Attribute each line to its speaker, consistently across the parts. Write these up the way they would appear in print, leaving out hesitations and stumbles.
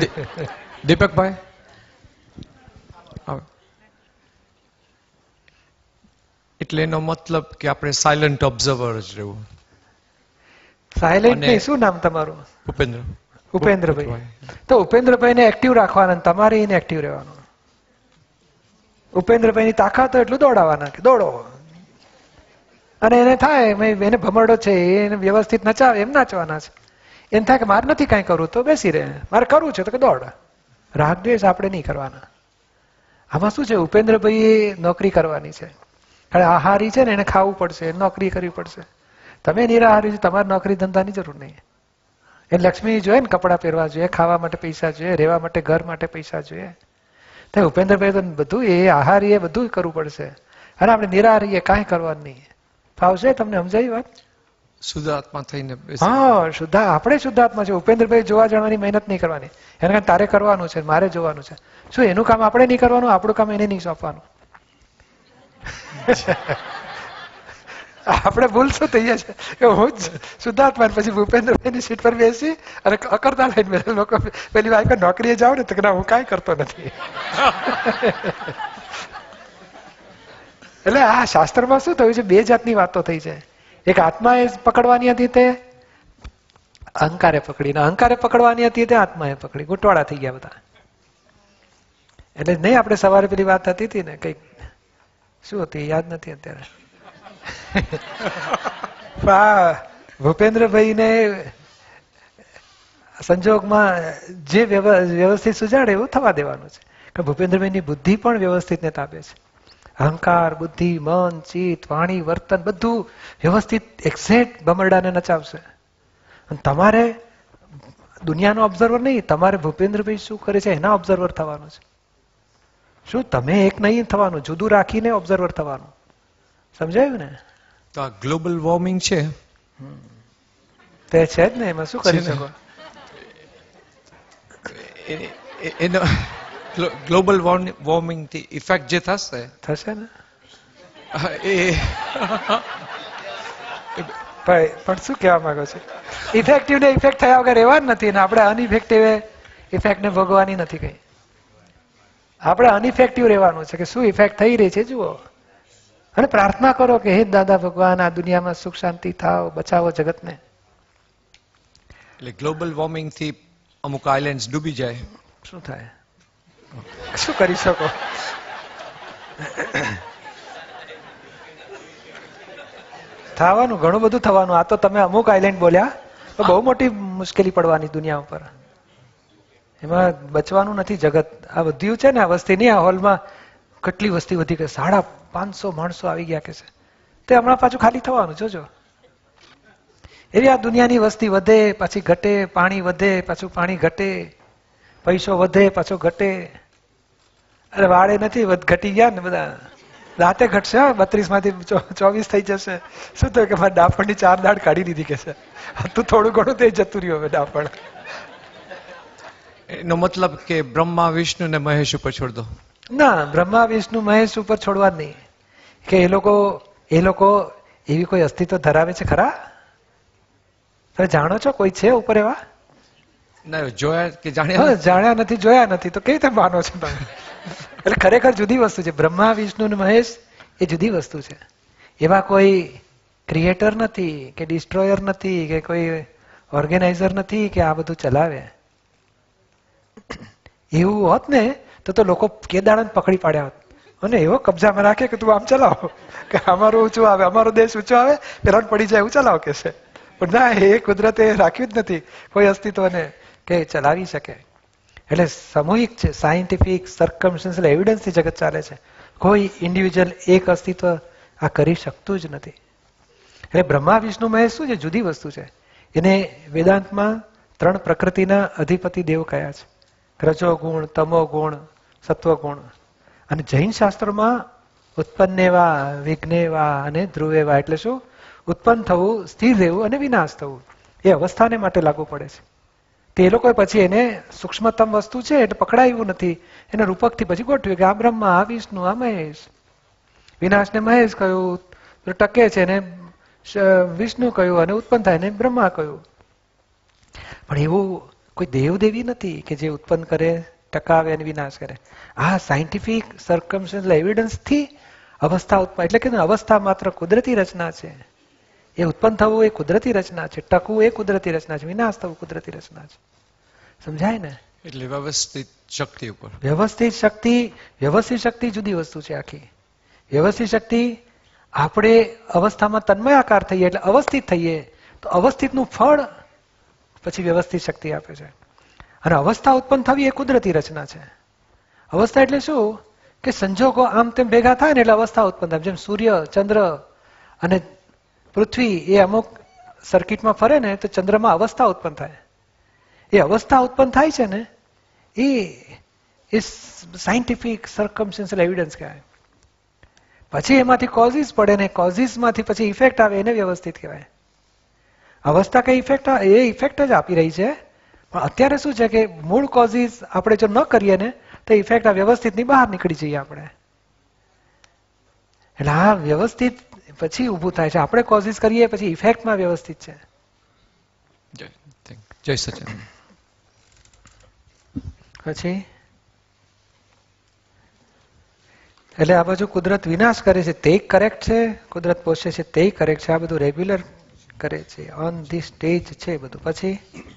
Speaker 1: દીપકભાઈ, એટલે એનો મતલબ કે આપણે સાયલન્ટ ઓબ્ઝર્વર જ રહેવું.
Speaker 2: સાયલેન્ટ નહીં. શું નામ તમારું?
Speaker 1: ઉપેન્દ્ર.
Speaker 2: ઉપેન્દ્રભાઈ. તો ઉપેન્દ્રભાઈને એક્ટિવ રાખવાના, તમારે એને એક્ટિવ રહેવાનું. ઉપેન્દ્રભાઈની તાકાત હોય એટલું દોડાવાના, કે દોડો. અને એને થાય એને ભમરડો છે એને વ્યવસ્થિત નચાવે એમ નાચવાના છે. એને થાય કે મારે નથી કાંઈ કરવું તો બેસી રહે, મારે કરવું છે તો કે દોડ. રાગ દ્વેષ આપણે નહીં કરવાના. આમાં શું છે, ઉપેન્દ્રભાઈ નોકરી કરવાની છે. આહારી છે ને એને ખાવું પડશે, નોકરી કરવી પડશે. તમે નિરાહારી છો, તમારે નોકરી ધંધાની જરૂર નહીં. એ લક્ષ્મી જોઈએ ને, કપડાં પહેરવા જોઈએ, ખાવા માટે પૈસા જોઈએ, રહેવા માટે ઘર માટે પૈસા જોઈએ. તો ઉપેન્દ્રભાઈ તો બધું એ આહારી એ બધું કરવું પડશે. અને આપણે નિરાહારી એ કાંઈ કરવાનું નહીં. ફાવશે તમને? સમજાય વાત?
Speaker 1: શુદ્ધાત્મા થઈને.
Speaker 2: હા, આપણે શુદ્ધાત્મા છે. ઉપેન્દ્રભાઈ જોવા જવાની મહેનત નહીં કરવાની. એને કારણે તારે કરવાનું છે, મારે જોવાનું છે. શું એનું કામ આપણે નહીં કરવાનું, આપણું કામ એને નહીં સોંપવાનું? આપણે ભૂલ શું થઈ છે કે હું જ શુદ્ધાત્મા પછી ભૂપેન્દ્રભાઈની સીટ પર બેસી અને અકર્તા લઈને લોકો પેલી વાઈફ નોકરીએ જાવ ને તો કે ના હું કાંઈ કરતો નથી. એટલે આ શાસ્ત્રમાં શું થયું છે, બે જાતની વાતો થઈ છે. એક આત્માએ પકડવાની હતી તે અહંકારે પકડી, અહંકારે પકડવાની હતી તે આત્માએ પકડી. ગોટવાળા થઈ ગયા બધા. એટલે નહીં, આપણે સવારે પેલી વાત થતી હતી ને, કઈક શું હતી યાદ નથી અત્યારે. ભૂપેન્દ્રભાઈ ને સંજોગમાં જે વ્યવસ્થિત સુજાડે એવું થવા દેવાનું છે. કે ભૂપેન્દ્રભાઈ ની બુદ્ધિ પણ વ્યવસ્થિત ને તાબે છે. અહંકાર, બુદ્ધિ, મન, ચિત્ત, વાણી, વર્તન બધું વ્યવસ્થિત એક્ઝેક્ટ ભમરડાને નચાવશે. અને તમારે દુનિયાનો ઓબ્ઝર્વર નહીં, તમારે ભૂપેન્દ્રભાઈ શું કરે છે એના ઓબ્ઝર્વર થવાનું છે. શું તમે એક નહીં થવાનું, જુદું રાખીને ઓબ્ઝર્વર થવાનું. સમજાયું ને?
Speaker 1: તો આ ગ્લોબલ વોર્મિંગ છે
Speaker 2: તે છે જ ને, એમાં શું કરી શકો?
Speaker 1: એનો ગ્લોબલ વોર્મિંગ થી ઇફેક્ટ જે
Speaker 2: થશે ને
Speaker 1: એ
Speaker 2: પણ શું કહેવા માંગો છો? ઇફેક્ટિવ ને ઇફેક્ટ થયા વગર રહેવા જ નથી ને આપણે અનઇફેક્ટિવ ઇફેક્ટ ને ભોગવાની નથી કઈ. આપણે અનઇફેક્ટિવ રહેવાનું છે કે શું ઇફેક્ટ થઈ રહી છે જુઓ, અને પ્રાર્થના કરો કે હે દાદા ભગવાન આ દુનિયામાં સુખ શાંતિ થાવ, બચાવો જગતને.
Speaker 1: એટલે ગ્લોબલ વોર્મિંગ થી અમુક આઇલેન્ડ ડૂબી જાય,
Speaker 2: શું થાય? શું કરી શકો? થવાનું ઘણું બધું થવાનું. આ તો તમે અમુક આઇલેન્ડ બોલ્યા તો બહુ મોટી મુશ્કેલી પડવાની દુનિયા ઉપર. એમાં બચવાનું નથી જગત. આ વધ્યું છે ને આ વસ્તી ની, આ હોલમાં કેટલી વસ્તી વધી ગઈ, 550 માણસો આવી ગયા કે છે. તે હમણાં પાછું ખાલી થવાનું જોજો. એવી આ દુનિયાની વસ્તી વધે પાછી ઘટે, પાણી વધે પાછું પાણી ઘટે, પૈસો વધે પાછો ઘટે. અરે વાળે નથી ઘટી ગયા ને બધા, રાતે ઘટશે. 32 માંથી 24 થઈ જશે. શું થયું કે મારે ડાફણની 4 દાડ કાઢી દીધી કે છે. તું થોડું ઘણું તે જતું રહ્યું હવે ડાફણ.
Speaker 1: એનો મતલબ કે બ્રહ્મા, વિષ્ણુ ને મહેશ ઉપર છોડ દો?
Speaker 2: ના, બ્રહ્મા વિષ્ણુ મહેશ ઉપર છોડવા જ નહીં. કે એ લોકો એવી કોઈ અસ્તિત્વ ધરાવે છે ખરા? તમે જાણો છો કોઈ છે ઉપર એવા?
Speaker 1: ના, જોયા કે જાણ્યા?
Speaker 2: જાણ્યા નથી, જોયા નથી, તો કઈ રીતે માનો છો તમે? એટલે ખરેખર જુદી વસ્તુ છે. બ્રહ્મા વિષ્ણુ અને મહેશ એ જુદી વસ્તુ છે. એવા કોઈ ક્રિએટર નથી કે ડિસ્ટ્રોયર નથી કે કોઈ ઓર્ગેનાઇઝર નથી કે આ બધું ચલાવે. એવું હોત ને તો લોકો કેદાણા પકડી પાડ્યા હોત અને એવો કબજામાં રાખે કે તું આમ ચલાવો, કે અમારું ઊંચું આવે, અમારો દેશ ઊંચો આવે, પેલા પડી જાય એવું ચલાવો કે છે. પણ ના, એ કુદરતે રાખ્યું જ નથી કોઈ અસ્તિત્વને કે ચલાવી શકે. એટલે સામૂહિક છે, સાયન્ટિફિક સર્કમસ્ટન્શિયલ એવિડન્સથી જગત ચાલે છે. કોઈ ઇન્ડિવિજ્યુઅલ એક અસ્તિત્વ આ કરી શકતું જ નથી. એટલે બ્રહ્મા વિષ્ણુ મહેશ શું છે? જુદી વસ્તુ છે. એને વેદાંતમાં 3 પ્રકૃતિના અધિપતિ દેવ કયા છે: રજો ગુણ, તમો ગુણ, સત્વ ગુણ. અને જૈન શાસ્ત્રોમાં ઉત્પન્નેવા, વિઘ્નેવા અને ધ્રુવેવા એટલે શું? ઉત્પન્ન થવું, સ્થિર રહેવું અને વિનાશ થવું. એ અવસ્થાને માટે લાગુ પડે છે. તે લોકો પછી એને સૂક્ષ્મતમ વસ્તુ છે એટલે પકડાયું નથી, એને રૂપકથી પછી ગોઠવ્યું કે આ બ્રહ્મા, આ વિષ્ણુ, આ મહેશ. વિનાશને મહેશ કહ્યું, ટકે છે ને વિષ્ણુ કહ્યું, અને ઉત્પન્ન થાય ને બ્રહ્મા કહ્યું. પણ એવું કોઈ દેવદેવી નથી કે જે ઉત્પન્ન કરે, ટકાવે અને વિનાશ કરે. આ સાયન્ટિફિક સર્કમસ્ટન્શિયલ એવિડન્સથી અવસ્થા ઉત્પન્ન, એટલે કે અવસ્થા માત્ર કુદરતી રચના છે. એ ઉત્પન્ન થવું એ કુદરતી રચના છે, ટકવું એ કુદરતી રચના છે, વિનાશ થવું કુદરતી રચના છે. સમજાય ને?
Speaker 1: એટલે વ્યવસ્થિત શક્તિ ઉપર.
Speaker 2: વ્યવસ્થિત શક્તિ જુદી વસ્તુ છે આખી. વ્યવસ્થિત શક્તિ આપણે અવસ્થામાં તન્મયાકાર થઈએ એટલે અવસ્થિત થઈએ તો અવસ્થિતનું ફળ પછી વ્યવસ્થિત શક્તિ આપે છે. અને અવસ્થા ઉત્પન્ન થવી એ કુદરતી રચના છે. અવસ્થા એટલે શું કે સંજોગો આમ તેમ ભેગા થાય ને એટલે અવસ્થા ઉત્પન્ન થાય. જેમ સૂર્ય, ચંદ્ર અને પૃથ્વી એ અમુક સર્કિટમાં ફરે ને તો ચંદ્રમાં અવસ્થા ઉત્પન્ન થાય. એ અવસ્થા ઉત્પન્ન થાય છે ને એ સાયન્ટિફિક સર્કમસ્ટન્શિયલ એવિડન્સ કહેવાય. પછી એમાંથી કોઝિસ પડે ને કોઝિસમાંથી પછી ઇફેક્ટ આવે એને વ્યવસ્થિત કહેવાય. અવસ્થા કઈ ઇફેક્ટ, એ ઇફેક્ટ જ આપી રહી છે. પણ અત્યારે શું છે કે મૂળ કોઝિસ આપણે જો ન કરીએ ને તો ઇફેક્ટ આ વ્યવસ્થિતની બહાર નીકળી જઈએ આપણે. એટલે આ વ્યવસ્થિત પછી ઊભું થાય છે. આપણે કોઝિસ કરીએ પછી ઇફેક્ટમાં વ્યવસ્થિત છે.
Speaker 1: જય સચિન.
Speaker 2: પછી એટલે આ બાજુ કુદરત વિનાશ કરે છે તે કરેક્ટ છે, કુદરત પોષે છે તે કરેક્ટ છે. આ બધું રેગ્યુલર કરે છે, ઓન ધી સ્ટેજ છે બધું. પછી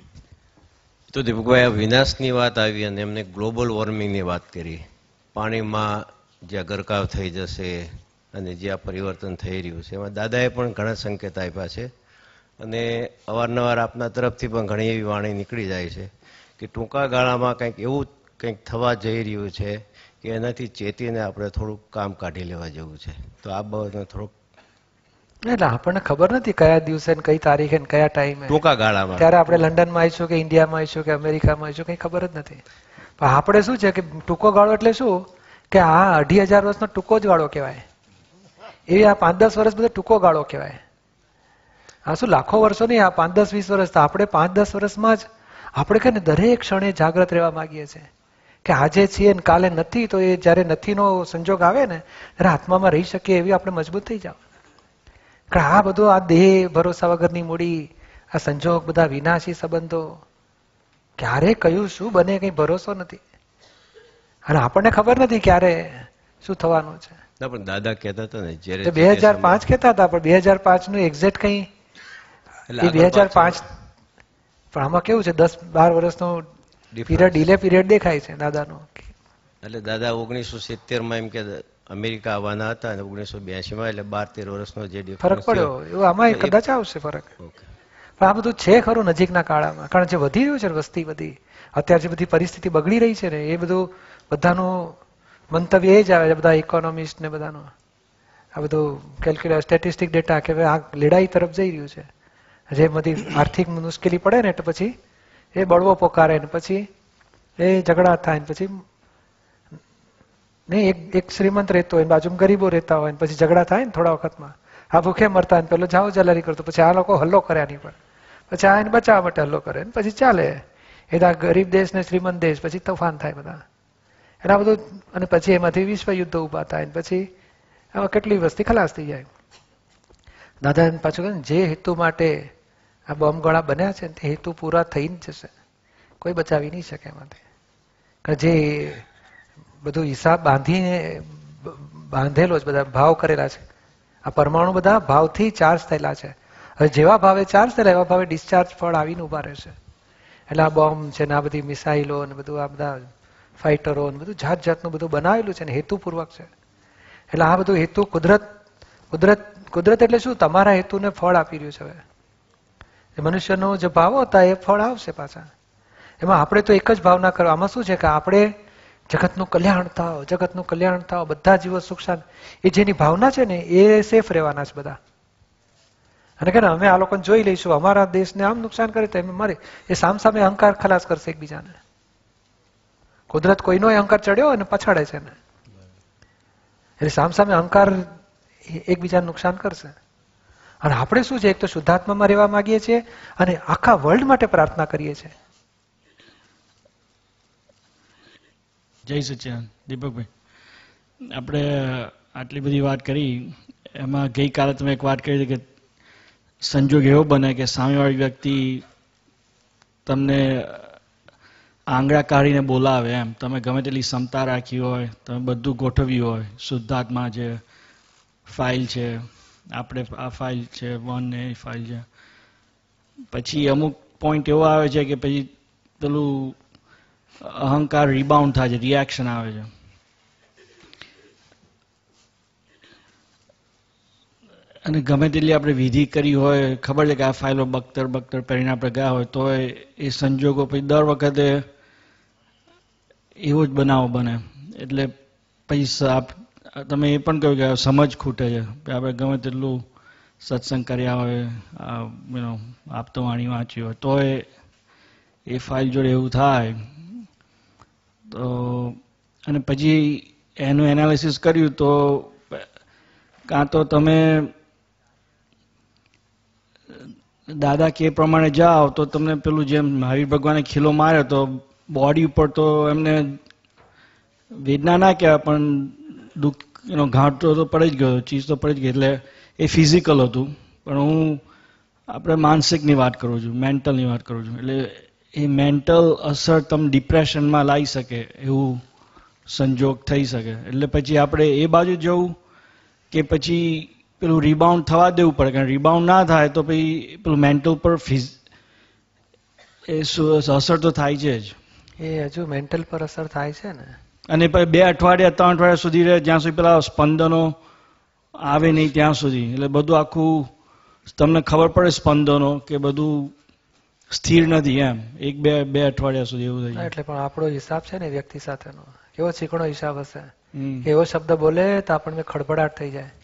Speaker 3: તો દીપકભાઈ આ વિનાશની વાત આવી અને એમને ગ્લોબલ વોર્મિંગની વાત કરી. પાણીમાં જે ગરકાવ થઈ જશે અને જે આ પરિવર્તન થઈ રહ્યું છે એમાં દાદાએ પણ ઘણા સંકેત આપ્યા છે અને અવારનવાર આપના તરફથી પણ ઘણી એવી વાણી નીકળી જાય છે કે ટૂંકા ગાળામાં એવું કંઈક થવા જઈ રહ્યું છે કે એનાથી ચેતીને આપણે થોડુંક કામ કાઢી લેવા જેવું છે. તો આ બાબતને થોડુંક
Speaker 2: એટલે આપણને ખબર નથી કયા દિવસે કઈ તારીખે કયા ટાઈમે
Speaker 3: ટૂંકા ગાળામાં
Speaker 2: ત્યારે આપણે લંડનમાં આવીશું કે ઇન્ડિયામાં આવીશું કે અમેરિકામાં આવીશું કઈ ખબર જ નથી. પણ આપણે શું છે કે ટૂંકો ગાળો એટલે શું કે આ 2500 વર્ષનો ટૂંકો જ ગાળો કહેવાય. એવી આ 5-10 વર્ષ બધો ટૂંકો ગાળો કહેવાય. આ શું લાખો વર્ષો નહીં, આ 5-10-20 વર્ષ. તો આપણે 5-10 વર્ષમાં જ આપણે કે ને દરેક ક્ષણે જાગ્રત રહેવા માંગીએ છીએ કે આજે છીએ ને કાલે નથી. તો એ જયારે નથીનો સંજોગ આવે ને ત્યારે આત્મામાં રહી શકીએ એવી આપણે મજબૂત થઈ જાવ. કારણ આ બધું આ દેહ ભરોસા વગરની મૂડી, આ સંજોગ બધા વિનાશી સંબંધો, ક્યારે કયું શું બને કઈ ભરોસો નથી. અને આપણને ખબર નથી ક્યારે શું થવાનું છે.
Speaker 3: પણ દાદા કહેતા હતા ને
Speaker 2: 2005 કહેતા હતા, પણ 2005 નું એક્ઝેક્ટ કઈ 2005. પણ આમાં કેવું છે 10-12 વર્ષનો ડીલે પીરિયડ દેખાય છે દાદાનો.
Speaker 3: એટલે દાદા 1970માં એમ કે અમેરિકા આવવાના હતા અને 1982માં એટલે 12-13 વર્ષનો જે
Speaker 2: ફરક પડ્યો એવું આમાં કદાચ આવશે ફરક. પણ આ બધું છે ખરું નજીકના કાળમાં. કારણ જે વધી રહ્યું છે વસ્તી બધી, અત્યારે જે બધી પરિસ્થિતિ બગડી રહી છે ને એ બધું બધાનું મંતવ્ય એ જ આવે છે, બધા ઇકોનોમિસ્ટ ને બધાનું આ બધું કેલ્ક્યુલેટ સ્ટેટિસ્ટિક ડેટા કે આ લડાઈ તરફ જઈ રહ્યું છે. જે બધી આર્થિક મુશ્કેલી પડે ને તો પછી એ બળવો પોકારે ને પછી એ ઝઘડા થાય ને પછી નહીં એક શ્રીમંત રહેતો હોય બાજુમાં ગરીબો રહેતા હોય પછી ઝઘડા થાય ને થોડા વખતમાં, આ ભૂખે મરતા હોય પેલો જાઓ જલારી કરતો, પછી આ લોકો હલ્લો કર્યા નહીં પણ પછી આ એને બચાવવા માટે હલ્લો કરે ને પછી ચાલે. એ ગરીબ દેશ ને શ્રીમંત દેશ પછી તોફાન થાય બધા એના બધું. અને પછી એમાંથી વિશ્વ યુદ્ધ ઉભા થાય પછી આમાં કેટલી વસ્તી ખલાસ થઈ જાય. દાદા પાછું કહે જે હેતુ માટે આ બોમ્બ ગોળા બન્યા છે તે હેતુ પૂરા થઈ જ જશે, કોઈ બચાવી નહીં શકે એમાંથી. જે બધું હિસાબ બાંધેલો જ બધા ભાવ કરેલા છે. આ પરમાણુ બધા ભાવથી ચાર્જ થયેલા છે. હવે જેવા ભાવે ચાર્જ થયેલા એવા ભાવે ડિસ્ચાર્જ ફળ આવીને ઉભા રહેશે. એટલે આ બોમ્બ છે ને આ બધી મિસાઇલો ને બધું આ બધા ફાઇટરો ને બધું જાત જાતનું બધું બનાવેલું છે ને હેતુપૂર્વક છે. એટલે આ બધું હેતુ કુદરત એટલે શું તમારા હેતુને ફળ આપી રહ્યું છે. હવે મનુષ્યનો જે ભાવો હતા એ ફળ આવશે પાછા. એમાં આપણે તો એક જ ભાવના કરો. આમાં શું છે કે આપણે જગતનું કલ્યાણ થાવ, જગતનું કલ્યાણ થાવ, બધા જીવો સુખ શાંતિ, એ જેની ભાવના છે ને એ સેફ રહેવાના છે બધા. અને કે અમે આ લોકોને જોઈ લઈશું, અમારા દેશને આમ નુકસાન કરે તો એમ મારે એ સામસામે અહંકાર ખલાસ કરશે એકબીજાને. કુદરત કોઈનો અહંકાર ચડ્યો અને પછાડે છે ને એટલે સામસામે અહંકાર એકબીજાને નુકસાન કરશે. અને આપણે શું છે એક તો શુદ્ધાત્મામાં રહેવા માંગીએ છીએ અને આખા વર્લ્ડ માટે પ્રાર્થના કરીએ છીએ.
Speaker 4: જય સચ્ચિદાનંદ. દીપકભાઈ, આપણે આટલી બધી વાત કરી એમાં ગઈકાલે તમે એક વાત કરી કે સંજોગ એવો બને કે સામેવાળી વ્યક્તિ તમને આંગળા કાઢીને બોલાવે એમ. તમે ગમે તેટલી ક્ષમતા રાખી હોય, તમે બધું ગોઠવ્યું હોય, શુદ્ધાત્મા જે ફાઇલ છે, આપણે આ ફાઇલ છે, 1 ને એ ફાઇલ છે, પછી અમુક પોઈન્ટ એવો આવે છે કે પછી પેલું અહંકાર રિબાઉન્ડ થાય છે, રિએક્શન આવે છે. અને ગમે તેટલી આપણે વિધિ કરી હોય, ખબર છે કે આ ફાઇલો બખ્તર બખ્તર પહેરીને આપણે ગયા હોય, તો એ સંજોગો પછી દર વખતે એવો જ બનાવો બને. એટલે પૈસા તમે એ પણ કહ્યું કે સમજ ખૂટે છે. આપણે ગમે તેટલું સત્સંગ કર્યા હોય, આપતો વાણી વાંચી હોય, તો એ ફાઇલ જોડે એવું થાય. તો અને પછી એનું એનાલિસિસ કર્યું તો કાં તો તમે દાદા કે પ્રમાણે જાઓ તો તમને પેલું જેમ મહાવીર ભગવાને ખીલો માર્યો તો બોડી ઉપર તો એમને વેદના ના કહેવાય પણ દુઃખ ઘાટ તો પડી જ ગયો, ચીજ તો પડી જ ગઈ. એટલે એ ફિઝિકલ હતું, પણ હું આપણે માનસિકની વાત કરું છું, મેન્ટલની વાત કરું છું. એટલે એ મેન્ટલ અસર તમને ડિપ્રેશનમાં લાવી શકે એવું સંજોગ થઈ શકે. એટલે પછી આપણે એ બાજુ જવું કે પછી પેલું રિબાઉન્ડ થવા દેવું પડે. કારણ રિબાઉન્ડ ના થાય તો પછી પેલું મેન્ટલ પર અસર તો થાય છે જ.
Speaker 2: એ હજુ મેન્ટલ પર અસર થાય છે ને.
Speaker 4: અને પછી 2 અઠવાડિયા 3 અઠવાડિયા સુધી રહે, જ્યાં સુધી પેલા સ્પંદનો આવે નહીં ત્યાં સુધી. એટલે બધું આખું તમને ખબર પડે સ્પંદનો કે બધું સ્થિર નથી એમ. 1-2 અઠવાડિયા સુધી એવું થઈ જાય.
Speaker 2: એટલે પણ આપણો હિસાબ છે ને વ્યક્તિ સાથેનો કેવો ચીકણો હિસાબ હશે. એવો શબ્દ બોલે તો આપણને ખડભડાટ થઈ જાય,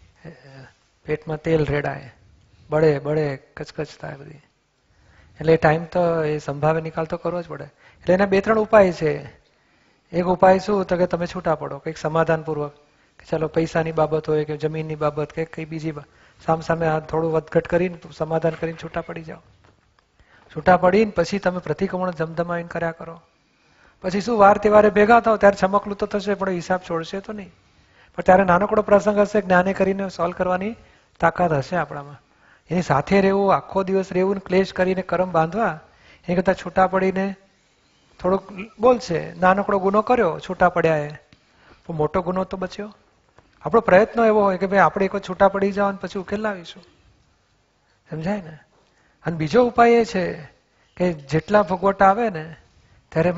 Speaker 2: પેટમાં તેલ રેડાય, બળે બળે કચકચ થાય બધી. એટલે એ ટાઈમ તો એ સંભાવે નિકાલ તો કરવો જ પડે. એટલે એના 2-3 ઉપાય છે. એક ઉપાય શું તો કે તમે છૂટા પડો, કંઈક સમાધાનપૂર્વક, કે ચાલો પૈસાની બાબત હોય કે જમીનની બાબત કે કઈ બીજી સામે થોડું વધઘટ કરીને સમાધાન કરીને છૂટા પડી જાઓ. છૂટા પડીને પછી તમે પ્રતિક્રમણ ધમધમાવીને કર્યા કરો. પછી શું વાર તહેવારે ભેગા થાવ ત્યારે ચમકલું તો થશે, પણ હિસાબ છોડશે તો નહીં. પણ ત્યારે નાનકડો પ્રસંગ હશે, જ્ઞાને કરીને સોલ્વ કરવાની તાકાત હશે આપણામાં. એની સાથે રહેવું, આખો દિવસ રહેવું, ક્લેશ કરીને કરમ બાંધવા એ કરતા છૂટા પડીને થોડુંક બોલશે, નાનકડો ગુનો કર્યો, છૂટા પડ્યા એ પણ મોટો ગુનો તો બચ્યો. આપણો પ્રયત્ન એવો હોય કે ભાઈ આપણે એક છૂટા પડી જાવ અને પછી ઉકેલ લાવીશું. સમજાય ને. અને બીજો ઉપાય એ છે કે જેટલા ભોગવટા આવે ને ત્યારે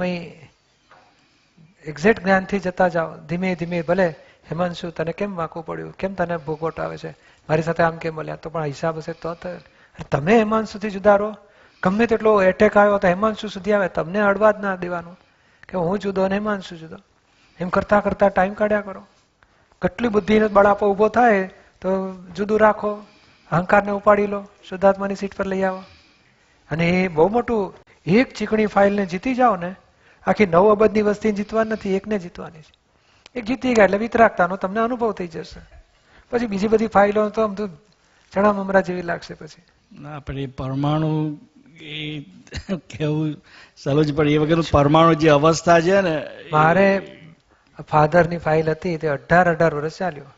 Speaker 2: એક્ઝેક્ટ જ્ઞાનથી જતા જાઓ, ધીમે ધીમે. ભલે હેમાંશુ તને કેમ વાંકું પડ્યું, કેમ તને ભોગવટ આવે છે, મારી સાથે આમ કેમ બોલ્યા, તો પણ હિસાબ હશે તો તમે હેમાંશુથી જુદા રહો. ગમે તેટલો એટેક આવ્યો તો હેમાંશુ સુધી આવે, તમને અડવા જ ના દેવાનું કે હું જુદો અને હેમાંશુ જુદો. એમ કરતા કરતા ટાઈમ કાઢ્યા કરો. કેટલી બુદ્ધિ બળાપો ઉભો થાય તો જુદું રાખો, અહંકારને ઉપાડી લો, શુદ્ધાત્માની સીટ પર લઈ આવો. અને એ બહુ મોટું, એક ચીકણી ફાઇલને જીતી જાઓ ને, આખી 9 અબજની વસ્તી જીતવાની નથી, એકને જીતવાની છે. એક જીતી ગયા એટલે વિતરાગતાનો તમને અનુભવ થઈ જશે. પછી બીજી બધી ફાઇલો તો આમ તો ચણા મમરા જેવી લાગશે. પછી
Speaker 4: આપણે પરમાણુ એ કેવું સહેલું જ પડે. એ વગરનું પરમાણુ જે અવસ્થા છે ને,
Speaker 2: મારે ફાધરની ફાઇલ હતી તે 18 વર્ષ ચાલ્યો.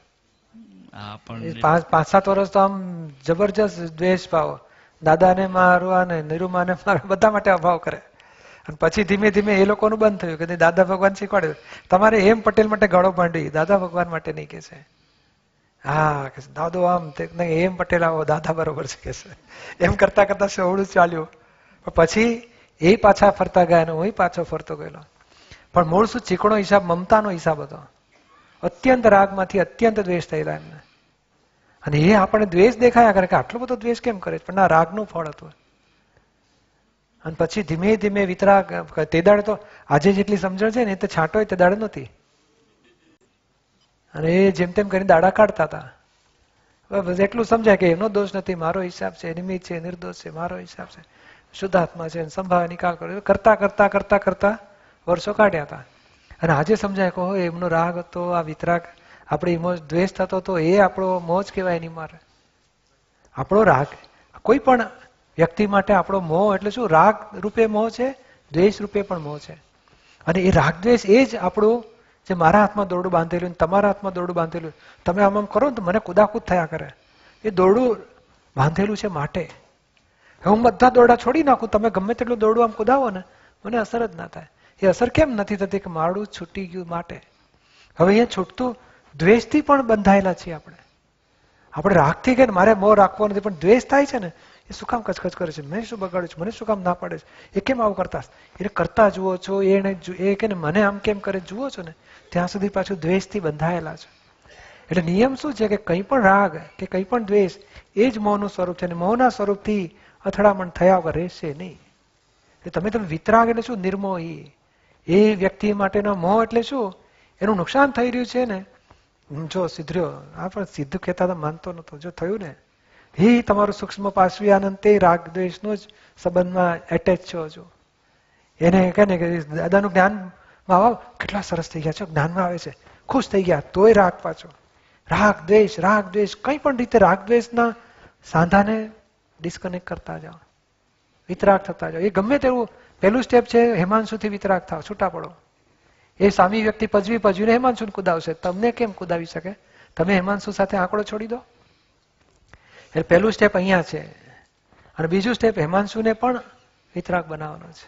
Speaker 2: 5-7 વર્ષ તો આમ જબરજસ્ત દ્વેષ ભાવ, દાદાને મારવા ને નિરૂમાને મારવા બધા માટે અભાવ કરે. અને પછી ધીમે ધીમે એ લોકોનું બંધ થયું કે દાદા ભગવાન શીખવાડ્યું તમારે એમ પટેલ માટે ગાળો બાંધી, દાદા ભગવાન માટે નહીં કે છે. હા કે દાદો આમ એમ પટેલ આવો દાદા બરોબર છે કે છે. એમ કરતા કરતા સવડું ચાલ્યું. પછી એ પાછા ફરતા ગયા ને હું પાછો ફરતો ગયેલો. પણ મૂળ શું ચીકણો હિસાબ મમતાનો હિસાબ હતો. અત્યંત રાગમાંથી અત્યંત દ્વેષ થયેલા એમને. અને એ આપણે દ્વેષ દેખાયા કરે કે આટલો બધો દ્વેષ કેમ કરે, પણ ના, રાગનું ફળ હતું. અને પછી ધીમે ધીમે વિતરાગ. તે દાડે તો આજે જેટલી સમજણ છે ને એ તો છાંટો તે દાડે નહોતી. અને એ જેમ તેમ કરીને દાડા કાઢતા હતા. એટલું સમજાય કે એનો દોષ નથી, મારો હિસાબ છે, નિમિત્ત છે, નિર્દોષ છે, મારો હિસાબ છે, શુદ્ધાત્મા છે, સંભાવ નિકાલ કર્યો. કરતા કરતા કરતા કરતા વર્ષો કાઢ્યા હતા. અને આજે સમજાય કે એમનો રાગ હતો, આ વિતરાગ આપણે દ્વેષ થતો હતો, એ આપણો મોહ જ કહેવાય. એની મારે આપણો રાગ, કોઈ પણ વ્યક્તિ માટે આપણો મોહ એટલે શું, રાગ રૂપે મોહ છે, દ્વેષ રૂપે પણ મોહ છે. અને એ રાગ દ્વેષ એ જ આપણું, જે મારા હાથમાં દોરડું બાંધેલું, તમારા હાથમાં દોરડું બાંધેલું, તમે આમ કરો ને તો મને કુદાકૂદ થયા કરે. એ દોરડું બાંધેલું છે માટે. હું બધા દોરડા છોડી નાખું, તમે ગમે તેટલું દોરડું આમ કુદાવો ને મને અસર જ ના થાય. એ અસર કેમ નથી થતી? કે મારું છૂટી ગયું માટે. હવે અહીંયા છૂટતું દ્વેષથી પણ બંધાયેલા છીએ આપણે. આપણે રાગથી કે મારે મોહ રાખવો નથી, પણ દ્વેષ થાય છે ને, એ શું કામ કચકચ કરે છે, મેં શું બગાડ્યું છે, મને શું કામ ના પડે છે, એ કેમ આવું કરતા, એટલે કરતા જુઓ છો, એ કે મને આમ કેમ કરે જુઓ છો ને, ત્યાં સુધી પાછું દ્વેષથી બંધાયેલા છે. એટલે નિયમ શું છે કે કંઈ પણ રાગ કે કંઈ પણ દ્વેષ એ જ મોહનું સ્વરૂપ છે, અને મોહના સ્વરૂપથી અથડામણ થયા વગર રહેશે નહીં. એટલે તમે વિતરાગ એટલે શું? નિર્મોહી. એ વ્યક્તિ માટેનો મોહ એટલે શું? એનું નુકસાન થઈ રહ્યું છે ને, જો સિદ્ધર્યો આ પણ સિદ્ધ કહેતા હતા, માનતો નતો, જો થયું ને, એ તમારું સૂક્ષ્મ પાર્શ્વી આનંદ તે રાગ દ્વેષનો જ સંબંધમાં એટેચ છો. જો એને કહે ને કે દાદાનું જ્ઞાનમાં આવો, કેટલા સરસ થઈ ગયા છે, જ્ઞાનમાં આવે છે, ખુશ થઈ ગયા, તોય રાગ પાછો. રાગ દ્વેષ કઈ પણ રીતે રાગ દ્વેષના સાંધાને ડિસ્કનેક્ટ કરતા જાઓ, વિતરાગ થતા જાઓ. એ ગમે તેવું પહેલું સ્ટેપ છે, હિમાંશુથી વિતરાગ થાવ, છૂટા પડો. એ સામી વ્યક્તિ પજવીને હિમાંશુને કુદાવશે, તમને કેમ કુદાવી શકે? તમે હિમાંશુ સાથે આંકડો છોડી દો. એટલે પહેલું સ્ટેપ અહીંયા છે. અને બીજું સ્ટેપ હિમાંશુને પણ વિતરાગ બનાવવાનો છે.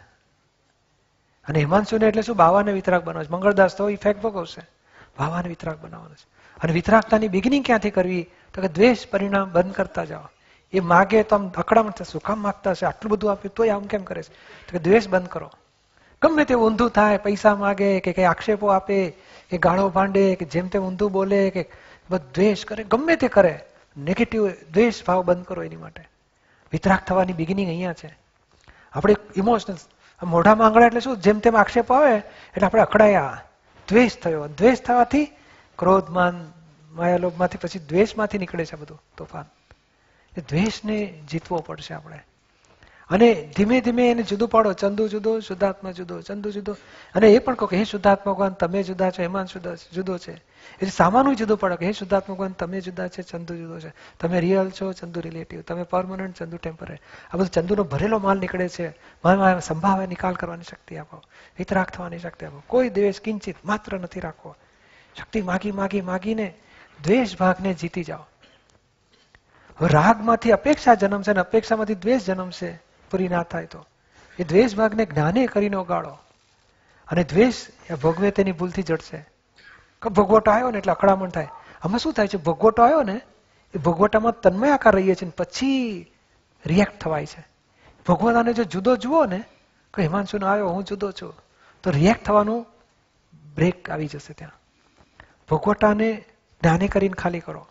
Speaker 2: અને હિમાંશુને એટલે શું? બાવાને વિતરાગ બનાવવાનો છે. મંગળદાસ તો ઇફેક્ટ ભોગવશે, બાવાને વિતરાગ બનાવવાનો છે. અને વિતરાગતાની બિગિનિંગ ક્યાંથી કરવી? તો કે દ્વેષ પરિણામ બંધ કરતા જાઓ. એ માગે તો આમ અકળામણ થશે, શું કામ માગતા હશે, આટલું બધું આપ્યું તોય આમ કેમ કરે છે? તો કે દ્વેષ બંધ કરો. ગમે તે ઊંધું થાય, પૈસા માગે કે કઈ આક્ષેપો આપે કે ગાળો ભાંડે કે જેમ તેમ ઊંધું બોલે કે દ્વેષ કરે, ગમે તે કરે, નેગેટિવ દ્વેષ ભાવ બંધ કરો. એની માટે વિતરાગ થવાની બિગિનિંગ અહીંયા છે. આપણે ઇમોશનલ મોઢામાં આંગળા એટલે શું? જેમ તેમ આક્ષેપો આવે એટલે આપણે અકળાયા, દ્વેષ થયો. દ્વેષ થવાથી ક્રોધ માન માયાલોભમાંથી પછી દ્વેષમાંથી નીકળે છે બધું તોફાન. એ દ્વેષને જીતવો પડશે આપણે. અને ધીમે ધીમે એને જુદું પાડો. ચંદુ જુદો, શુદ્ધાત્મા જુદો, ચંદુ જુદો. અને એ પણ કહો કે હે શુદ્ધાત્મા ભગવાન તમે જુદા છો, હેમાન જુદો છે. એટલે સામાનું જુદું પાડો કે હે શુદ્ધાત્મા ભગવાન તમે જુદા છે, ચંદુ જુદો છે. તમે રિયલ છો, ચંદુ રિલેટિવ. તમે પરમનન્ટ, ચંદુ ટેમ્પરરી. આ બધું ચંદુનો ભરેલો માલ નીકળે છે. સંભાવે નિકાલ કરવાની શક્તિ આપો, વિતરાગ થવાની શક્તિ આપો. કોઈ દ્વેષ કિંચિત માત્ર નથી રાખવો. શક્તિ માગીને દ્વેષ ભાગને જીતી જાઓ. રાગમાંથી અપેક્ષા જન્મશે, અને અપેક્ષામાંથી દ્વેષ જન્મશે. પૂરી ના થાય તો એ દ્વેષ ભાગને જ્ઞાને કરીને ઓગાળો. અને દ્વેષ ભોગવે તેની ભૂલથી જડશે. ભોગવટો આવ્યો ને એટલે અકળામણ થાય. આમાં શું થાય છે? ભોગવટો આવ્યો ને, એ ભોગવટામાં તન્મય આકાર રહીએ છીએ, પછી રિએક્ટ થવાય છે. ભોગવતાને જો જુદો જુઓ ને, કે હિમાંશુનો આવ્યો હું જુદો છું, તો રિએક્ટ થવાનું બ્રેક આવી જશે. ત્યાં ભોગવટાને જ્ઞાને કરીને ખાલી કરો.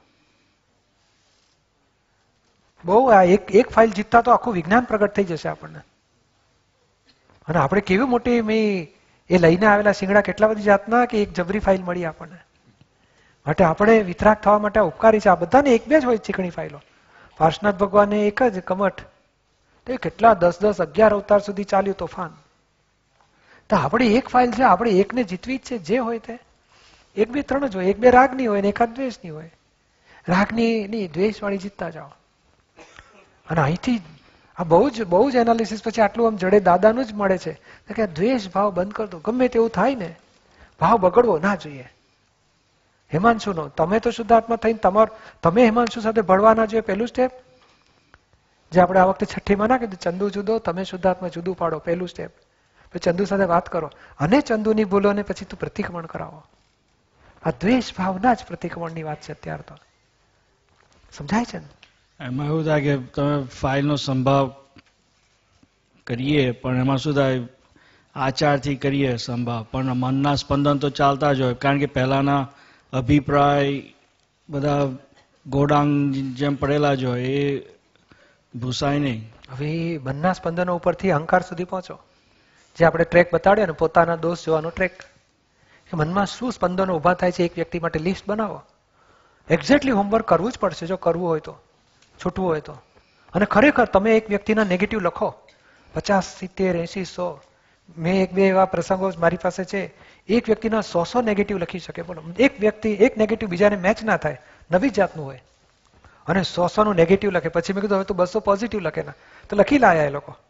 Speaker 2: બહુ આ એક ફાઇલ જીતતા તો આખું વિજ્ઞાન પ્રગટ થઈ જશે આપણને. અને આપણે કેવી મોટી એ લઈને આવેલા શિંગડા કેટલા બધી જાતના, કે એક જબરી ફાઇલ મળી આપણને. માટે આપણે વિતરાગ થવા માટે ઉપકારી છે. આ બધાને એક બે જ હોય ચીકણી ફાઇલો. પાર્શનાથ ભગવાને એક જ કમઠ, તો કેટલા 10, 11 અવતાર સુધી ચાલ્યું તોફાન. તો આપણે એક ફાઇલ છે, આપણે એકને જીતવી જ છે. જે હોય તે 1, 2, 3 જ હોય. 1, 2 રાગની હોય ને એકાદ દ્વેષની હોય. રાગની નહીં, દ્વેષ વાળી જીતતા જાઓ. અને અહીંથી આ બહુ જ એનાલિસિસ પછી આટલું આમ જડે દાદાનું જ મળે છે કે દ્વેષ ભાવ બંધ કરી દો. ગમે તેવું થાય ને, ભાવ બગડવો ના જોઈએ. હિમાંશુનો તમે તો શુદ્ધાત્મા થઈને તમે હિમાંશુ સાથે ભળવા ના જોઈએ. પહેલું સ્ટેપ જે આપણે આ વખતે છઠ્ઠીમાં ના કીધું, ચંદુ જુદો, તમે શુદ્ધાત્મા જુદું પાડો. પહેલું સ્ટેપ. પછી ચંદુ સાથે વાત કરો, અને ચંદુની ભૂલોને પછી તું પ્રતિક્રમણ કરાવો. આ દ્વેષ ભાવના જ પ્રતિક્રમણની વાત છે અત્યારે તો. સમજાય છે ને?
Speaker 4: એમાં એવું થાય કે તમે ફાઇલનો સંભાવ કરીએ, પણ એમાં શું થાય, આચારથી કરીએ સંભાવ, પણ મનના સ્પંદન તો ચાલતા જ હોય. કારણ કે પહેલાના અભિપ્રાય બધા ગોડાંગ જેમ પડેલા જ હોય, એ ભૂસાય નહીં.
Speaker 2: હવે મનના સ્પંદનો ઉપરથી અહંકાર સુધી પહોંચો. જે આપણે ટ્રેક બતાડ્યો ને, પોતાના દોષ જોવાનો ટ્રેક. મનમાં શું સ્પંદનો ઉભા થાય છે એક વ્યક્તિ માટે લિસ્ટ બનાવો. એક્ઝેક્ટલી હોમવર્ક કરવું જ પડશે જો કરવું હોય તો, છૂટવું હોય તો. અને ખરેખર તમે એક વ્યક્તિના નેગેટિવ લખો, 50, 70, 80, 100. મેં 1, 2 એવા પ્રસંગો મારી પાસે છે. એક વ્યક્તિના 100 નેગેટિવ લખી શકે. બોલો, એક વ્યક્તિ એક નેગેટિવ બીજાને મેચ ના થાય, નવી જાતનું હોય, અને 100 નું નેગેટિવ લખે. પછી મેં કીધું હવે તો 200 પોઝિટિવ લખે ના, તો લખી લાયા એ લોકો.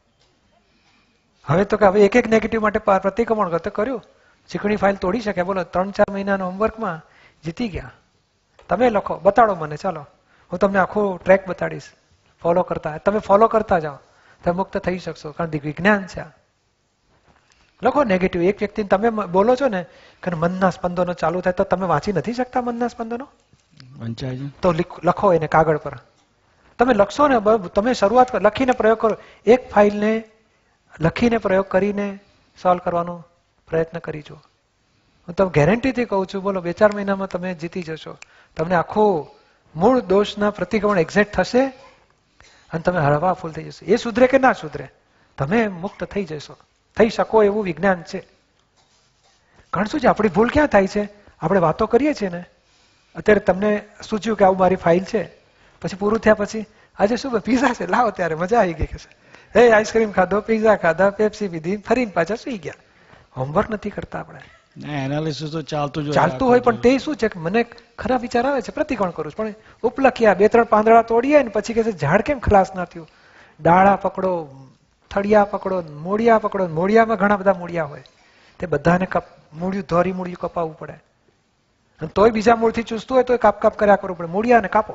Speaker 2: હવે તો કે હવે એક નેગેટિવ માટે પ્રતિક્રમણ કરતો કર્યું. ચીકણી ફાઇલ તોડી શકે. બોલો, 3-4 મહિનાના હોમવર્કમાં જીતી ગયા. તમે લખો, બતાડો મને, ચાલો હું તમને આખું ટ્રેક બતાડીશ. ફોલો કરતા, તમે ફોલો કરતા જાઓ, તમે મુક્ત થઈ શકશો. કારણ કે વિજ્ઞાન છે. લખો નેગેટિવ. એક વ્યક્તિને તમે બોલો છો ને કે મનના સ્પંદનો ચાલુ થાય, તો તમે વાંચી નથી શકતા મનના સ્પંદનો?
Speaker 4: વંચાય છે.
Speaker 2: તો લખો એને કાગળ પર. તમે લખશો ને, તમે શરૂઆત લખીને પ્રયોગ કરો. એક ફાઇલને લખીને પ્રયોગ કરીને સોલ્વ કરવાનો પ્રયત્ન કરી જુઓ. હું તમને ગેરંટીથી કહું છું, બોલો 2-4 મહિનામાં તમે જીતી જશો. તમને આખું મૂળ દોષના પ્રતિક્રમણ એક્ઝેક્ટ થશે અને તમે હળવા ફૂલ થઈ જશે. એ સુધરે કે ના સુધરે, તમે મુક્ત થઈ જશો. થઈ શકો એવું વિજ્ઞાન છે. કારણ શું છે, આપણી ભૂલ ક્યાં થાય છે? આપણે વાતો કરીએ છીએ ને, અત્યારે તમને સૂચ્યું કે આવું મારી ફાઇલ છે, પછી પૂરું થયા પછી આજે શું પીઝા છે, લાવો ત્યારે મજા આવી ગઈ. કે આઈસ્ક્રીમ ખાધો, પીઝા ખાધા, પેપ્સી પીધી, ફરીને પાછા સુઈ ગયા. હોમવર્ક નથી કરતા આપણે.
Speaker 4: એનાલિસિસ તો ચાલતું
Speaker 2: હોય, પણ તે શું છે કે મને ખરાબ વિચાર આવે છે, પ્રતિકોણ કરું છું, પણ ઉપલખ્યા 2-3 પાંદડા તોડીએ ને પછી કે ઝાડ કેમ ખલાસ ના થયું? ડાળા પકડો, થળિયા પકડો, મૂળિયા પકડો. મૂળિયામાં ઘણા બધા મૂળિયા હોય, તે બધાને મૂળિયું ધોરી મૂળિયું કપાવવું પડે. અને તોય બીજા મૂળથી ચૂસતું હોય તો કાપ કાપ કર્યા કરવું પડે. મૂળિયાને કાપો.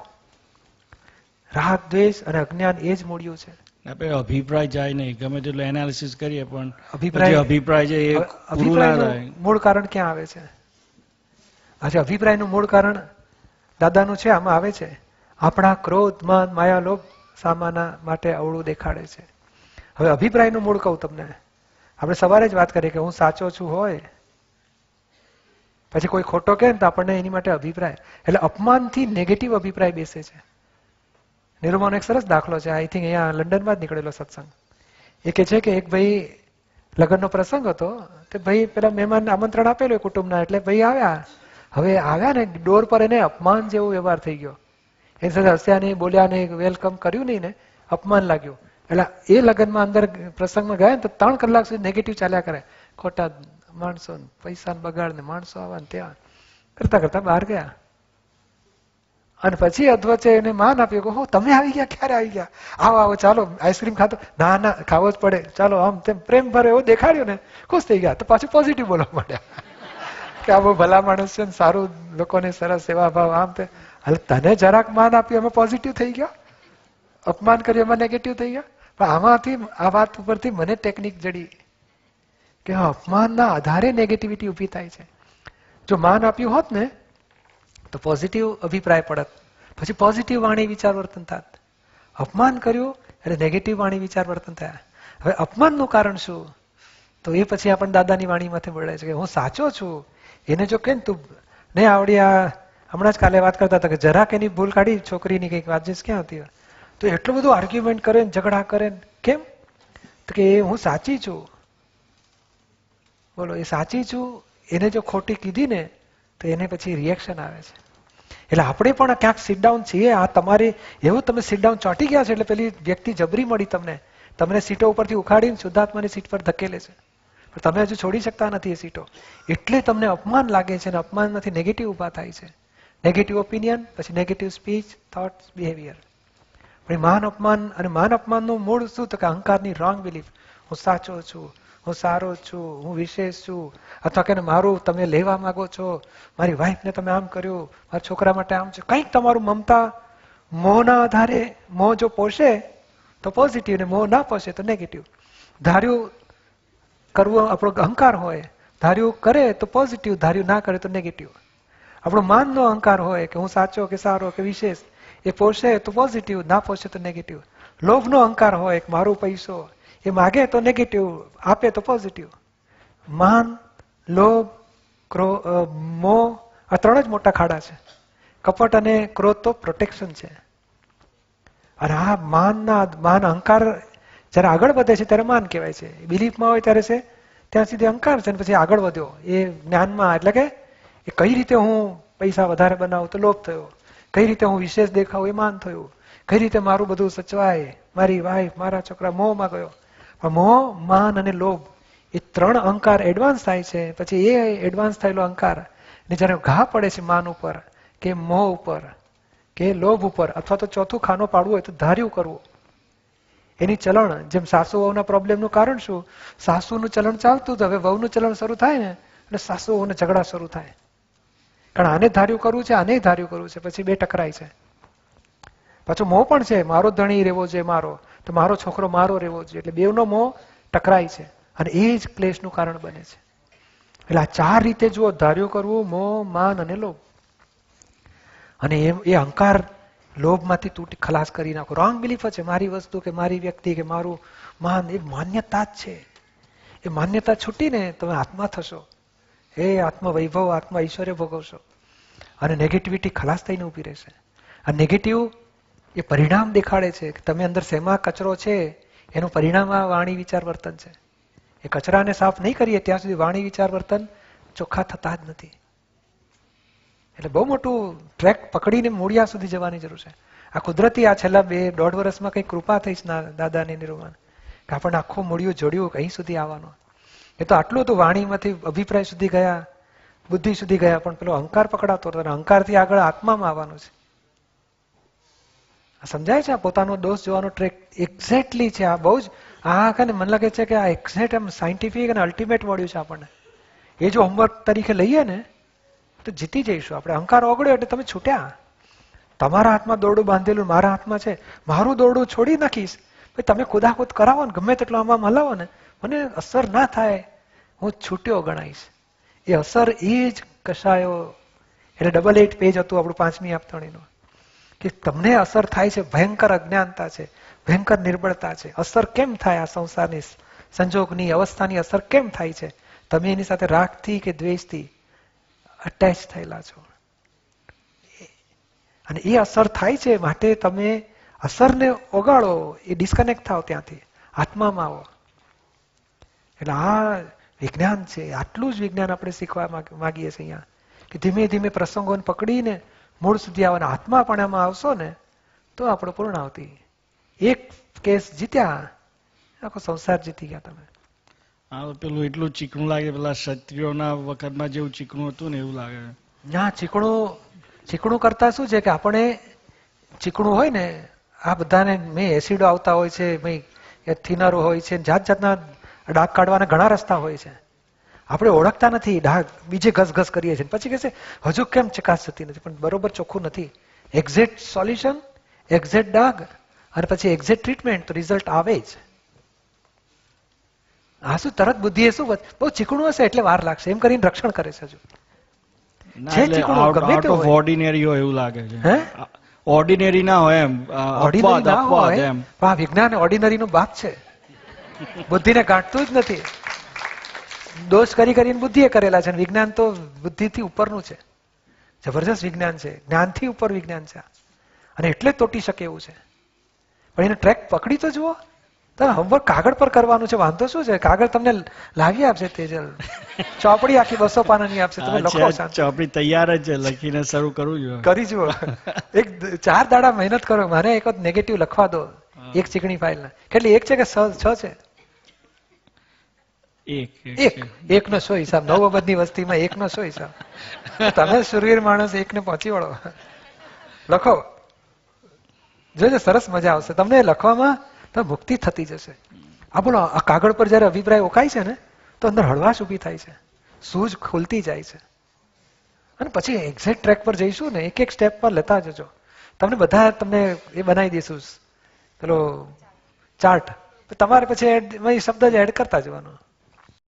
Speaker 2: રાગ, દ્વેષ અને અજ્ઞાન એ જ મૂળિયું છે.
Speaker 4: અભિપ્રાય જાય નહીં, ગમે તેટલું એનાલિસિસ કરીએ પણ
Speaker 2: અભિપ્રાય
Speaker 4: છે એ
Speaker 2: અભિપ્રાયનું મૂળ કારણ ક્યાં આવે છે? આજે અભિપ્રાયનું મૂળ કારણ દાદાનું છે, આમાં આવે છે આપણા ક્રોધ, માન, માયા, લોભ સામાના માટે અવળું દેખાડે છે. હવે અભિપ્રાયનું મૂળ કહું તમને. આપણે સવારે જ વાત કરીએ કે હું સાચો છું હોય, પછી કોઈ ખોટો કહે ને તો આપણને એની માટે અભિપ્રાય, એટલે અપમાનથી નેગેટિવ અભિપ્રાય બેસે છે. નિરૂમાનો એક સરસ દાખલો છે, આઈ થિંક અહીંયા લંડનમાં જ નીકળેલો સત્સંગ. એ કે છે કે એક ભાઈ લગ્નનો પ્રસંગ હતો, તે ભાઈ પેલા મહેમાનને આમંત્રણ આપેલું કુટુંબના, એટલે ભાઈ આવ્યા. હવે આવ્યા ને ડોર પર એને અપમાન જેવો વ્યવહાર થઈ ગયો. એની સાથે હસ્યા નહીં, બોલ્યા નહીં, વેલકમ કર્યું નહીં ને અપમાન લાગ્યું. એટલે એ લગ્નમાં અંદર પ્રસંગમાં ગયા ને તો 3 કલાક સુધી નેગેટિવ ચાલ્યા કરે. ખોટા માણસો, પૈસા બગાડ ને માણસો આવા ને ત્યાં કરતા કરતા બહાર ગયા. અને પછી અધવચ્ચે એને માન આપ્યું કે હો તમે આવી ગયા, ક્યારે આવી ગયા, આવો આવો ચાલો આઈસ્ક્રીમ ખાતો. ના ના ખાવો જ પડે, ચાલો આમ તેમ પ્રેમ ભરે એવો દેખાડ્યો ને, ખુશ થઈ ગયા. તો પાછું પોઝિટિવ બોલવા માંડ્યા કે આ બહુ ભલા માણસ છે ને, સારું, લોકોને સરસ સેવા ભાવ, આમ તે. હવે તને જરાક માન આપ્યું એમાં પોઝિટિવ થઈ ગયા, અપમાન કર્યું એમાં નેગેટિવ થઈ ગયા. પણ આમાંથી આ વાત ઉપરથી મને ટેકનિક જડી કે અપમાનના આધારે નેગેટિવિટી ઉભી થાય છે. જો માન આપ્યું હોત ને તો પોઝિટિવ અભિપ્રાય પડત, પછી પોઝિટિવ વાણી વિચાર વર્તન થાત. અપમાન કર્યું એટલે નેગેટિવ વાણી વિચાર વર્તન થયા. હવે અપમાનનું કારણ શું? તો એ પછી આપણને દાદાની વાણીમાંથી મળે છે કે હું સાચો છું. એને જો કે તું નહીં આવડી, આ હમણાં જ કાલે વાત કરતા હતા કે જરાક એની ભૂલ કાઢી છોકરીની કંઈક વાતચીત ક્યાં હતી, તો એટલું બધું આર્ગ્યુમેન્ટ કરે ને, ઝઘડા કરે ને. કેમ? તો કે હું સાચી છું. બોલો, એ સાચી છું એને જો ખોટી કીધી ને તો એને પછી રિએક્શન આવે છે. એટલે આપણે પણ ક્યાંક સીટ ડાઉન છીએ. આ તમારી એવું તમે સીટ ડાઉન ચોંટી ગયા છે એટલે પેલી વ્યક્તિ જબરી મળી તમને સીટો ઉપરથી ઉખાડીને શુદ્ધાત્માની સીટ પર ધકેલે છે, પણ તમે હજુ છોડી શકતા નથી એ સીટો. એટલે તમને અપમાન લાગે છે, અને અપમાનમાંથી નેગેટિવ ઉભા થાય છે. નેગેટિવ ઓપિનિયન, પછી નેગેટિવ સ્પીચ, થોટ્સ, બિહેવિયર. પણ માન અપમાન, અને માન અપમાનનું મૂળ શું? તો કે અહંકારની રોંગ બિલીફ. હું સાચો છું, હું સારો છું, હું વિશેષ છું, અથવા કે મારું તમે લેવા માંગો છો, મારી વાઈફને તમે આમ કર્યું, મારા છોકરા માટે આમ છે. કંઈક તમારું મમતા, મોહના આધારે. મોહ જો પોષે તો પોઝિટિવ, ને મોહ ના પોષે તો નેગેટિવ. ધાર્યું કરવું આપણો અહંકાર હોય, ધાર્યું કરે તો પોઝિટિવ, ધાર્યું ના કરે તો નેગેટિવ. આપણો માનનો અહંકાર હોય કે હું સાચો કે સારો કે વિશેષ, એ પોષે તો પોઝિટિવ, ના પોષે તો નેગેટિવ. લોભનો અહંકાર હોય કે મારો પૈસો, એ માગે તો નેગેટિવ, આપે તો પોઝિટિવ. માન, લોભ, મોહ, આ 3 જ મોટા ખાડા છે. કપટ અને ક્રોધ તો પ્રોટેક્શન છે. અને આ માન અહંકાર જયારે આગળ વધે છે ત્યારે માન કહેવાય છે. બિલીફમાં હોય ત્યારે છે ત્યાં સુધી અહંકાર છે, પછી આગળ વધ્યો એ જ્ઞાનમાં. એટલે કે એ કઈ રીતે હું પૈસા વધારે બનાવું તો લોભ થયો, કઈ રીતે હું વિશેષ દેખાવું એ માન થયું, કઈ રીતે મારું બધું સચવાય, મારી વાઈફ, મારા છોકરા, મોહમાં ગયો. મોહ, માન અને લોભ, એ 3 અહંકાર એડવાન્સ થાય છે. પછી એ એડવાન્સ થયેલો અહંકાર ને જયારે ઘા પડે છે માન ઉપર કે મોહ ઉપર કે લોભ ઉપર, અથવા તો ચોથું ખાનો પાડવું હોય તો ધાર્યું કરવું, એની ચલણ. જેમ સાસુ વહુના પ્રોબ્લેમનું કારણ શું? સાસુનું ચલણ ચાલતું હતું, હવે વહુનું ચલણ શરૂ થાય ને એટલે સાસુ વહુને ઝઘડા શરૂ થાય. કારણ આને ધાર્યું કરવું છે, આને ધાર્યું કરવું છે, પછી 2 ટકરાય છે. પાછું મોહ પણ છે, મારો ધણી રહેવો જોઈએ, મારો તો મારો છોકરો મારો રહેવો જોઈએ, એટલે બેવનો મોહ ટકરાય છે. અને એ જ ક્લેશનું કારણ બને છે. એટલે આ 4 રીતે જુઓ, ધાર્યું કરવું, મોહ, માન અને લોભ. અને એ અહંકાર લોભમાંથી તૂટી ખલાસ કરી નાખો. રોંગ બિલીફ છે, મારી વસ્તુ કે મારી વ્યક્તિ કે મારું માન, એ માન્યતા જ છે. એ માન્યતા છૂટીને તમે આત્મા થશો, એ આત્મવૈભવ, આત્મ ઐશ્વર્ય ભોગવશો અને નેગેટિવિટી ખલાસ થઈને ઊભી રહેશે. આ નેગેટિવ એ પરિણામ દેખાડે છે કે તમે અંદર શેમાં કચરો છે, એનું પરિણામ આ વાણી વિચાર વર્તન છે. એ કચરાને સાફ નહીં કરીએ ત્યાં સુધી વાણી વિચાર વર્તન ચોખ્ખા થતા જ નથી. એટલે બહુ મોટું ટ્રેક પકડીને મૂળિયા સુધી જવાની જરૂર છે. આ કુદરતી આ છેલ્લા 2.5 વર્ષમાં કઈ કૃપા થઈ છે દાદાની નિરૂપણ, કે આપણને આખું મૂળિયું જોડ્યું અહીં સુધી આવવાનું. એ તો આટલું હતું, વાણીમાંથી અભિપ્રાય સુધી ગયા, બુદ્ધિ સુધી ગયા, પણ પેલો અહંકાર પકડાતો હતો. અહંકારથી આગળ આત્મામાં આવવાનું છે. સમજાય છે? આ પોતાનો દોષ જોવાનો ટ્રેક એક્ઝેક્ટલી છે. આ બહુ જ મને લાગે છે કે આ એક્ઝેક્ટ એમ સાયન્ટિફિક અને અલ્ટિમેટ મળ્યું છે આપણને. એ જો હોમવર્ક તરીકે લઈએ ને તો જીતી જઈશું આપણે. અહંકાર ઓગળ્યો એટલે તમે છૂટ્યા. તમારા હાથમાં દોરડું બાંધેલું મારા હાથમાં છે, મારું દોરડું છોડી નાખીશ, તમે કુદાકુદ કરાવો ને, ગમે તેટલો આમાં હલાવો ને, મને અસર ના થાય, હું છૂટ્યો ગણાઈશ. એ અસર એ જ કશાયો. એટલે 88 પેજ હતું આપણું 5મી આપતાણીનું, કે તમને અસર થાય છે. ભયંકર અજ્ઞાનતા છે, ભયંકર નિર્બળતા છે. અસર કેમ થાય? આ સંસારની સંજોગની અવસ્થાની અસર કેમ થાય છે? તમે એની સાથે રાગથી કે દ્વેષથી અટેચ થયેલા છો. અને એ અસર થાય છે, માટે તમે અસરને ઓગાળો, એ ડિસ્કનેક્ટ થાવ, ત્યાંથી આત્મામાં આવો. એટલે આ વિજ્ઞાન છે. આટલું જ વિજ્ઞાન આપણે શીખવા માંગીએ છીએ અહીંયા, કે ધીમે ધીમે પ્રસંગોને પકડીને મૂળ સુધી આવવાના આત્માપણામાં આવશો ને તો આપણો પૂર્ણાવતી. એક કેસ જીત્યા, આખો સંસાર જીતી ગયા તમે.
Speaker 4: હા, પેલું એટલું ચીકણું લાગે, પેલા ક્ષત્રિયોના વખતમાં જેવું ચીકણું હતું ને એવું લાગે.
Speaker 2: ના, ચીકણું કરતા શું છે કે આપણે ચીકણું હોય ને, આ બધાને એસિડો આવતા હોય છે, થિનરો હોય છે, જાત જાતના ડાઘ કાઢવાના ઘણા રસ્તા હોય છે. આપણે ઓળખતા નથી ડાઘ, બીજે ઘસઘસ કરીએ છીએ. પછી કહે છે હજુ કેમ ચકાસ થતી નથી? પણ બરોબર ચોખ્ખું નથી. એક્ઝેક્ટ સોલ્યુશન, એક્ઝેક્ટ ડાઘ અને પછી એક્ઝેક્ટ ટ્રીટમેન્ટ, તો રિઝલ્ટ આવે જ. આ શું તરત બુદ્ધિએ શું બહુ ચીકણું હશે એટલે વાર લાગશે એમ કરીને રક્ષણ કરે છે. હજુ
Speaker 4: આઉટ ઓફ ઓર્ડિનરી હોય એવું લાગે છે. ઓર્ડિનરી ના હોય એમ,
Speaker 2: ઓર્ડિનરી ના હોય. આ વિજ્ઞાન ઓર્ડિનરી નો બાપ છે, બુદ્ધિને ગાંઠતું જ નથી. દોષ કરીને બુદ્ધિએ કરેલા છે. વિજ્ઞાન તો બુદ્ધિથી ઉપરનું છે. જબરજસ્ત વિજ્ઞાન છે, જ્ઞાનથી ઉપર વિજ્ઞાન છે. અને એટલે તોટી શકે એવું છે. પણ એને ટ્રેક પકડી તો જુઓ. તમે હોમવર્ક કાગળ પર કરવાનું છે, વાંધો શું છે? કાગળ તમને લાવી આપશે તેજલ, ચોપડી આખી 200 પાનાની આપશે, તમે લખો.
Speaker 4: ચોપડી તૈયાર જ છે, લખીને શરૂ કરવું જોઈએ.
Speaker 2: કરી જુઓ. 4 દાડા મહેનત કરો. મારે એક વખત નેગેટિવ લખવા દો એક ચીકણી ફાઇલના. કેટલી? એક છે કે 6 છે? એક નો 100 હિસાબ. 9 અબજની વસ્તીમાં 1 નો 100 હિસાબ. તમે સુરવીર માણસ, 1 ને પહોંચી વળો. લખો, જોજો સરસ મજા આવશે તમને લખવામાં. તો મુક્તિ થતી જશે. આ બોલો, આ કાગળ પર જયારે અભિપ્રાય ઓકાય છે ને તો અંદર હળવાશ ઉભી થાય છે, સૂઝ ખુલતી જાય છે. અને પછી એક્ઝેક્ટ ટ્રેક પર જઈશું ને, એક એક સ્ટેપ પર લેતા જજો. તમને એ બનાવી દઈશું પેલો ચાર્ટ. તમારે પછી શબ્દ જ એડ કરતા જવાનું.